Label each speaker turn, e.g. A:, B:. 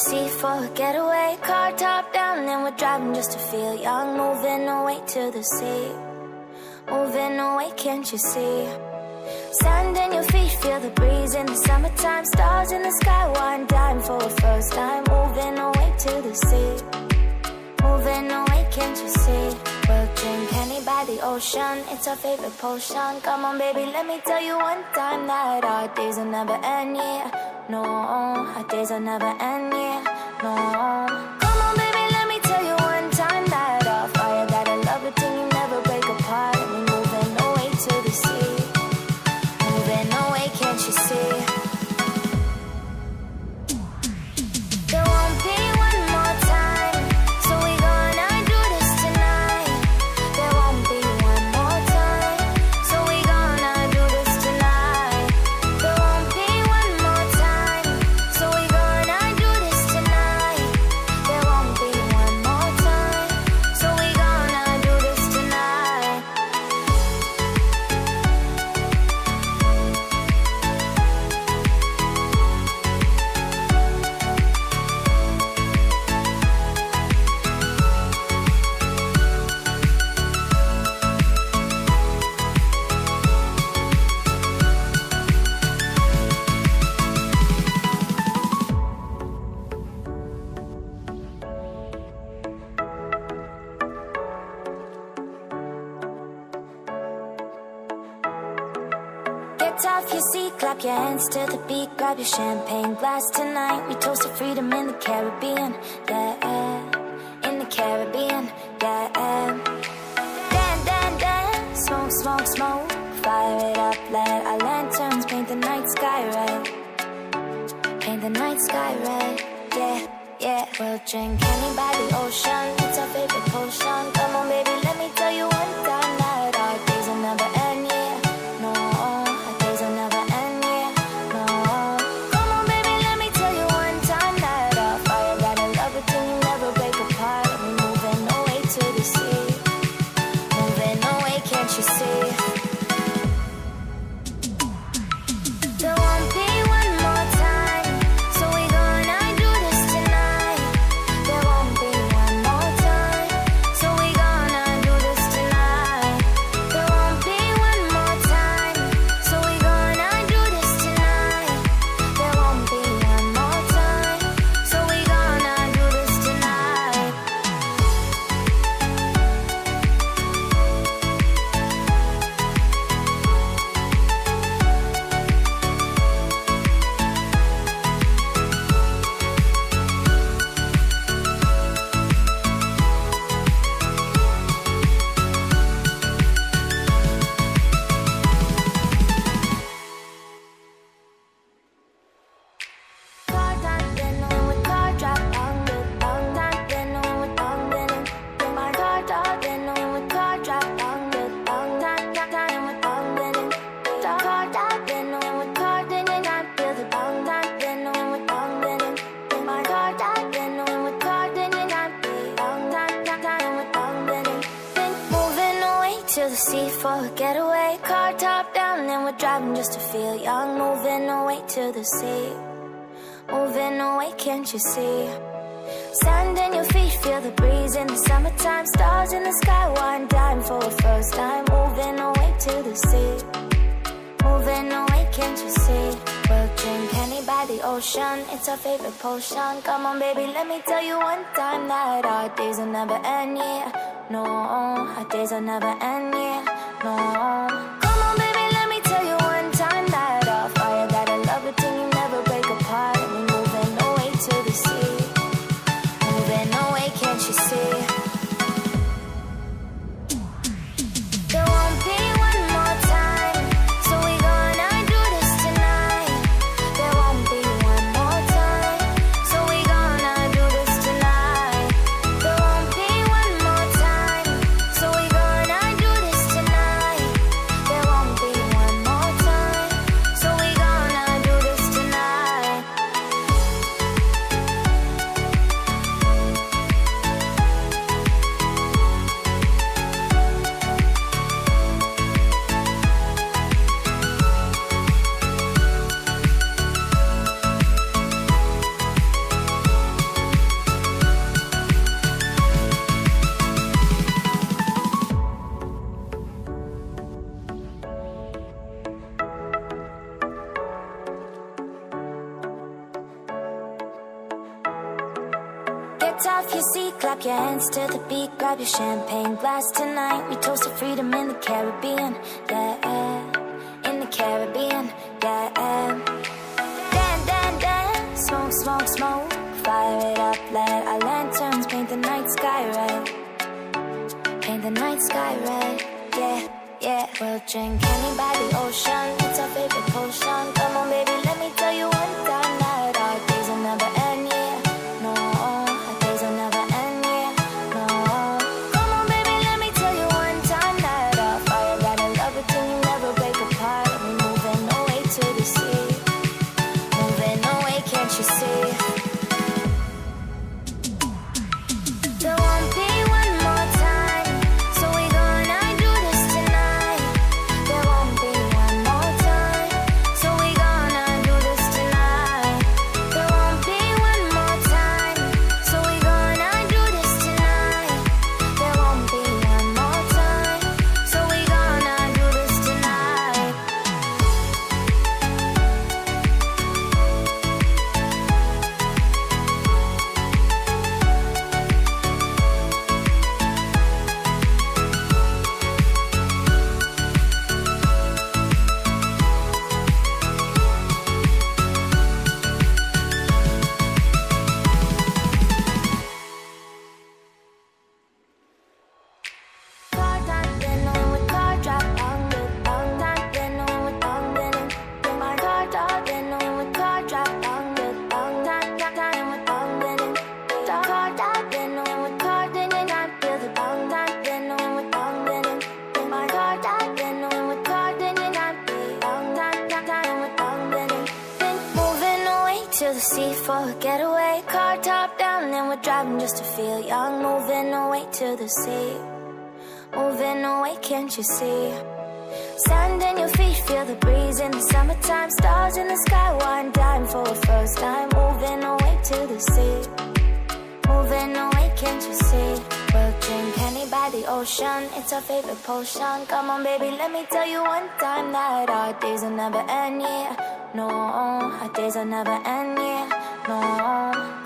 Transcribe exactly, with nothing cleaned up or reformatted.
A: sea for a getaway. Car top down and we're driving just to feel young. Moving away to the sea, moving away, can't you see? Sand in your feet, feel the breeze in the summertime. Stars in the sky, one dime for a first time. Moving away to the sea, moving away, can't you see? We'll drink honey by the ocean, it's our favorite potion. Come on baby, let me tell you one time that our days will never end, yeah. No, our days will never end, yeah. No. Come on baby, let me tell you one time that our fire got a love it till you never break apart. And we're moving away to the sea, moving away, can't you see? There won't be one more time, so we gonna do this tonight. There won't be one more time, so we gonna do this tonight. There won't be one more time, so we gonna do this tonight. There won't be one more time, so we gonna do this tonight. Get off your seat, clap your hands to the beat. Grab your champagne glass tonight. We toast to freedom in the Caribbean, yeah. In the Caribbean, yeah. Dan, dan, dan, smoke, smoke, smoke. Fire it up, let our lanterns paint the night sky red. Paint the night sky red, yeah, yeah. We'll drink honey by the ocean, it's our favorite potion. Come on baby, let me tell you one time that our days will never end, yeah. No, our days will never end, yeah. No. Come on baby, let me tell you one time that our fire got a love it till you never break apart. And we're moving away to the sea, moving away, can't you see? There won't be one more time, so we gonna do this tonight. There won't be one more time, so we gonna do this tonight. There won't be one more time, so we gonna do this tonight. There won't be one more time, so we gonna do this tonight. Car time, then when we car drop on the long time, then when we long then then my car top, then when we car drop on the long time, time, time we long then car top, then when we car then then I feel the long time, then when we long then then my car top, then when we car then then I feel long time, time, time we long then then moving away to the sea for a getaway. Car top down and we're driving just to feel young. Moving away to the sea, moving away, can't you see? Sand in your feet, feel the breeze in the summertime. Stars in the sky, one dime for a first time. Moving away to the sea, moving away, can't you see? We'll drink honey by the ocean, it's our favorite potion. Come on baby, let me tell you one time that our days will never end, yeah. No, our days will never end, yeah. No. Come on baby, let me tell you one time that our fire got a love it till you never break apart. And we're moving away to the sea, moving away, can't you see? There won't be one more time, so we gonna do this tonight. There won't be one more time, so we gonna do this tonight. There won't be one more time, so we gonna do this tonight. There your seat, clap your hands to the beat, grab your champagne glass tonight. We toast to freedom in the Caribbean, yeah, in the Caribbean, yeah. Dan, dan, dan, smoke, smoke, smoke, fire it up, let our lanterns paint the night sky red, paint the night sky red, yeah, yeah. We'll drink honey by the ocean, it's our favorite potion. Come on baby, let me tell you one time that our days will never end, yeah, no, our days will never end, yeah, no. Come on baby, let me tell you one time that our fire got a love it till you never break apart. We're moving away to the sea, moving away, can't you see? There won't be one more time, so we gonna do this tonight. There won't be one more time, so we gonna do this tonight. There won't be one more time, so we gonna do this tonight. There won't be one more time, so we gonna do this tonight. Car time, then on with car drop, on with on time, then on with on winning. Then my car top, then on with car drop, on with on time, time, time with on winning. Car top, then on with car, then you not feel the on time, then on with on winning. Then my car top, then on with car, then you not be on time, time, time with on winning. Then moving away to the sea for a getaway. Car top down, and we're driving just to feel young. Moving away to the sea, moving away, can't you see? Sand in your feet, feel the breeze in the summertime. Stars in the sky, one time for a first time. Moving away to the sea, moving away, can't you see? We'll drink honey by the ocean, it's our favorite potion. Come on baby, let me tell you one time that our days will never end, yeah, no. Our days will never end, yeah, no.